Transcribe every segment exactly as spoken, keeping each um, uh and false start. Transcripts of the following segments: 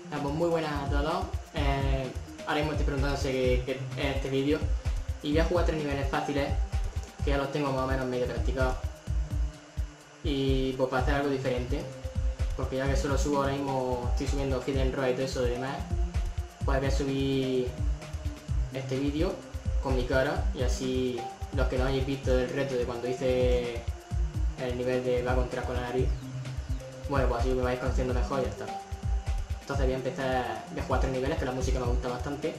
Ah, pues muy buenas a todos. Eh, ahora mismo estoy preguntándose qué, qué es este vídeo. Y voy a jugar tres niveles fáciles, que ya los tengo más o menos medio practicados. Y pues para hacer algo diferente, porque ya que solo subo ahora mismo, estoy subiendo Hit and Run y todo eso y demás, pues voy a subir este vídeo con mi cara, y así los que no hayáis visto el reto de cuando hice el nivel de va contra con la nariz, bueno, pues así me vais conociendo mejor y ya está. Entonces voy a empezar, voy a jugar tres niveles, que la música me gusta bastante.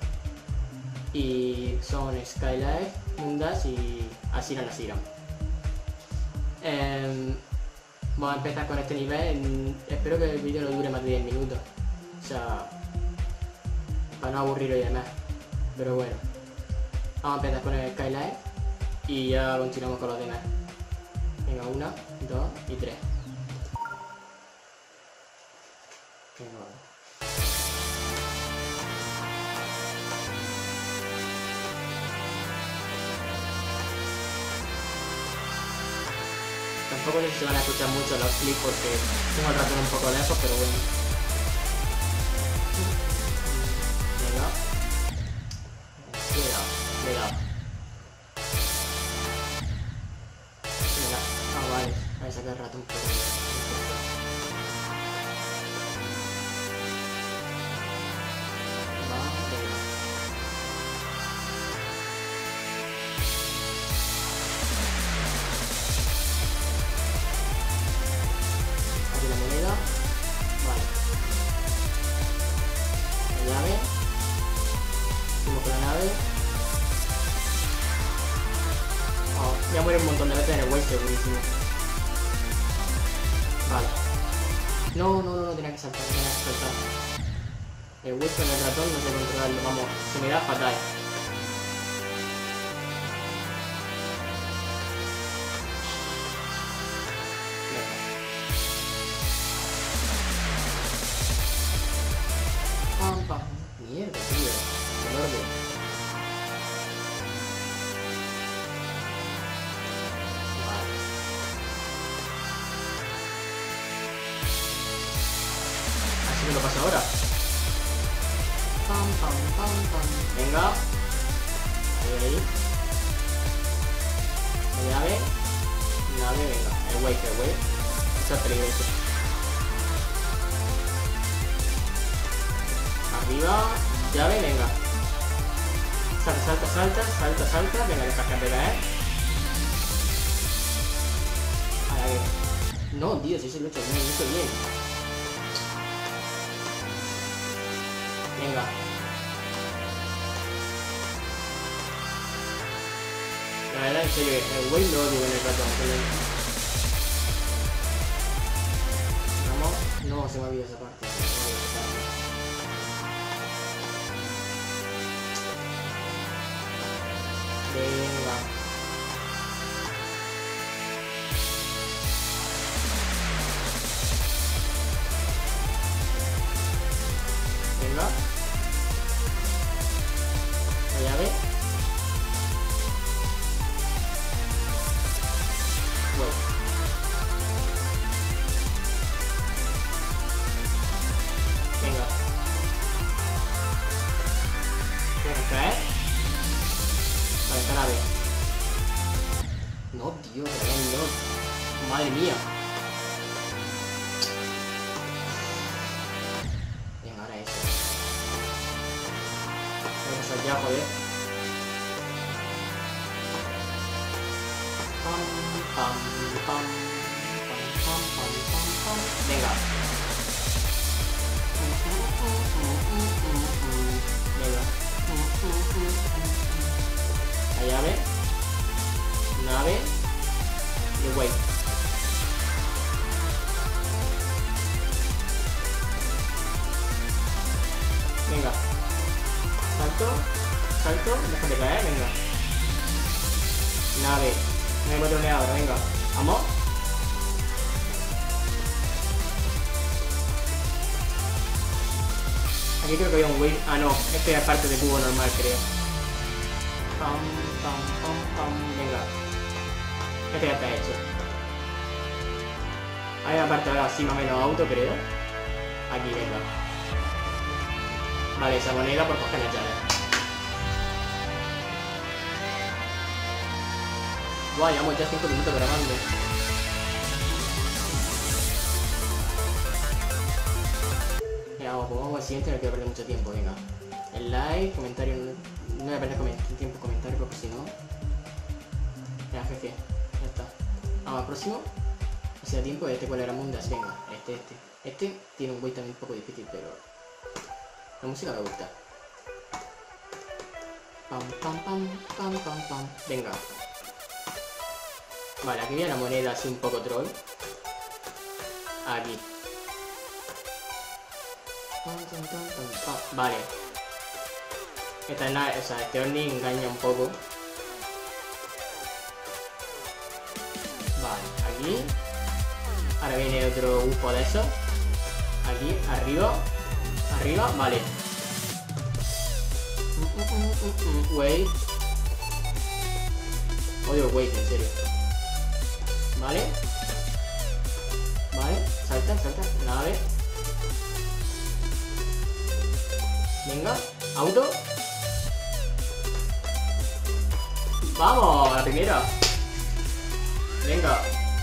Y son Skylight, Mundas y Asira Nasira. Eh, vamos a empezar con este nivel. Espero que el vídeo no dure más de diez minutos. O sea, para no aburrirlo y demás. Pero bueno, vamos a empezar con el Skylight y ya continuamos con los demás. Venga, una, dos y tres. Venga, vale. Tampoco sé si se van a escuchar mucho los clips porque tengo el ratón un poco lejos, pero bueno. Venga. Cuidado, cuidado. Venga, ah vale, voy a sacar el ratón por ahí. Ya muere un montón de veces en el Way, segurísimo. Vale. No, no, no, no tenía que saltar, no tenía que saltar. El Way con el ratón no sé controlarlo, vamos, se me da fatal. Pam, pam. Mierda, tío. El orden. ¿Qué lo pasa ahora? Pam, pam, pam, pam. Venga. Ahí, ahí. Llave. Llave, venga. El wake, el wake. Esto es peligroso. Arriba. Llave, venga. Salta, salta, salta, salta, salta. Venga, deja de caer. Ahí. No, tío, si se lo he hecho bien, lo he hecho bien. Venga. La verdad, en serio, el Way lo odio en el ratón. Vamos. No, se me ha olvidado esa parte. Venga. Venga. La llave. Bueno. Venga. Venga, caer. Vale, está la B. No, tío, también no. Madre mía. Venga, ahora eso. Vamos allá, joder. Pam, pam, pam, pam, pam, pam, pam, pam. Venga. Venga. La llave. Nave. Y wait. Venga. Salto. Salto. Déjate caer, venga. Nave. No hay botones ahora, venga. Vamos. Aquí creo que había un win. Ah, no. Este es parte de cubo normal, creo. Pam, pam, pam, pam. Venga. Este ya está hecho. Hay aparte ahora sí más o menos auto, creo. Aquí, venga. Vale, esa moneda por coger las llaves. Buah, llevamos ya cinco minutos grabando. Ya, vamos, pues vamos al siguiente, no quiero perder mucho tiempo, venga. El like, comentario, no voy a perder tiempo en comentarios porque si no... Ya, jefe, ya está. Vamos al próximo. Hacía tiempo de este cuál era Mundas, venga, este, este. Este tiene un weight también un poco difícil, pero... La música me gusta. Pam, pam, pam, pam, pam, pam. Venga. Vale, aquí viene la moneda así un poco troll. Aquí. Vale. Esta es la, o sea, este Orni engaña un poco. Vale, aquí. Ahora viene otro bufo de esos. Aquí, arriba. Arriba, vale. Wait. Odio wait, en serio. Vale. Vale, salta, salta. Nave. Venga, auto. Vamos, a la primera. Venga.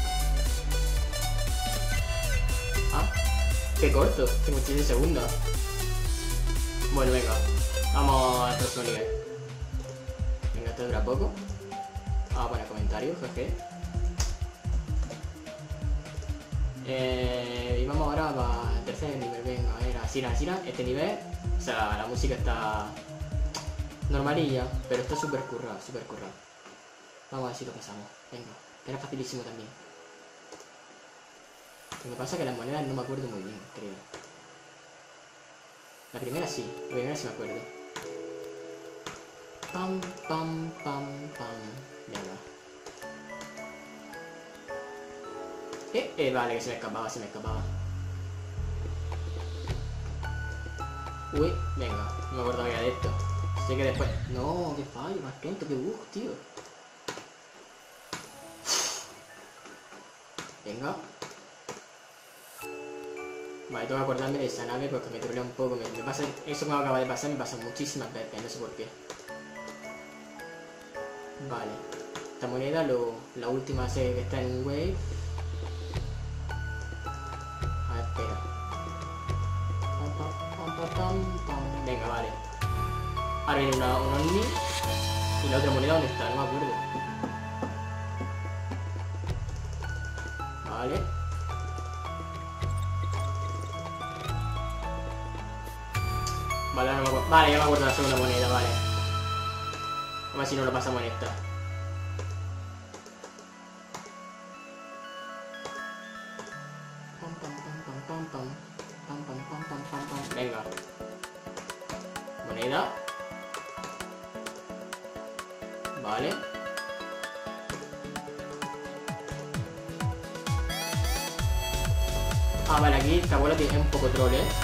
Ah, qué corto, cincuenta y seis segundos. Bueno, venga. Vamos al próximo nivel. Venga, esto dura poco. Vamos a poner comentarios, jeje. Eh, y vamos ahora para el tercer nivel. Venga, a ver, así, así, este nivel. O sea, la música está normalilla, pero está súper currado, súper currado. Vamos a ver si lo pasamos. Venga, era facilísimo también. Lo que pasa es que las monedas no me acuerdo muy bien, creo. La primera sí, la primera sí me acuerdo. Pam, pam, pam, pam. Venga. Eh, eh, vale, que se me escapaba, se me escapaba. Uy, venga, no me acuerdo ya de esto. Sé que después... No, qué fallo, más tonto, qué bug, tío. Venga. Vale, tengo que acordarme de esa nave porque me trolea un poco. Me, me pasa, eso que me acaba de pasar me pasa muchísimas veces, no sé por qué. Vale. Esta moneda, lo, la última sé que está en Wave. A ver, espera. Venga, vale. Ahora viene una, un Omni. Y la otra moneda, ¿dónde está? No me acuerdo. Vale. Vale, no me acuerdo. Vale, ya me acuerdo de la segunda moneda, vale. A ver si no lo pasamos en esta. Pam, pam, pam, pam, pam, pam. Pam, pam, pam, pam, pam, pam. Venga. Moneda. Vale. Ah, vale, aquí esta bola tiene un poco troll, ¿eh?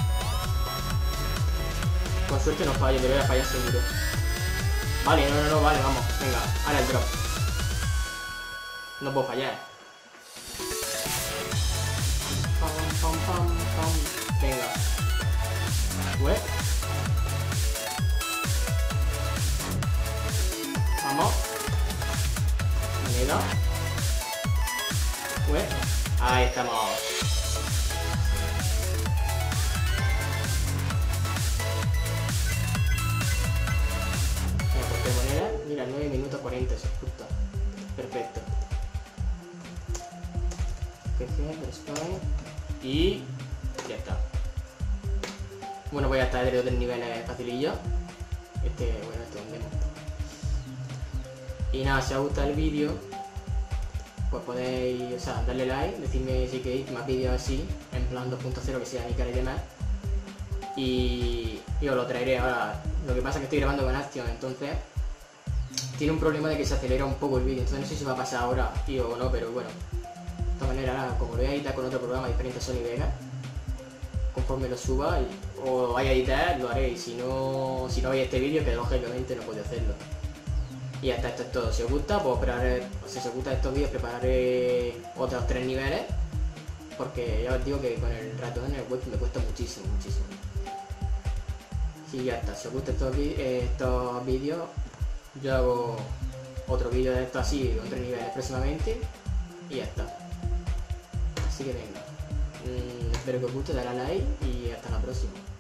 Con suerte no fallo, pero voy a fallar seguro. Vale, no, no, no, vale, vamos. Venga, ahora el drop. No puedo fallar. Pam, pam, pam, pam. Venga. Ué. Vamos. Moneda. Ué. Ahí estamos. Mira, nueve minutos cuarenta, eso es justo. Perfecto. Y ya está. Bueno, pues ya está, de tres niveles facilillo. Este, bueno, este es un demo. Y nada, si os gusta el vídeo, pues podéis, o sea, darle like, decirme si queréis más vídeos así, en plan dos punto cero, que sea mi cara y demás. Y, y os lo traeré ahora. Lo que pasa es que estoy grabando con Action, entonces tiene un problema de que se acelera un poco el vídeo, entonces no sé si va a pasar ahora tío, o no, pero bueno. De esta manera, nada, como lo voy a editar con otro programa diferente a Sony Vegas, conforme lo suba y, o vaya a editar, lo haré. Y si no, si no veis este vídeo, que lógicamente no puedo hacerlo. Y hasta esto es todo. Si os gusta, pues prepararé, o sea, si os gustan estos vídeos, prepararé otros tres niveles. Porque ya os digo que con el ratón en el web me cuesta muchísimo, muchísimo. Y ya está, si os gustan estos, estos vídeos, yo hago otro vídeo de esto así, de otro nivel próximamente, y ya está. Así que venga, mm, espero que os guste, darle a like y hasta la próxima.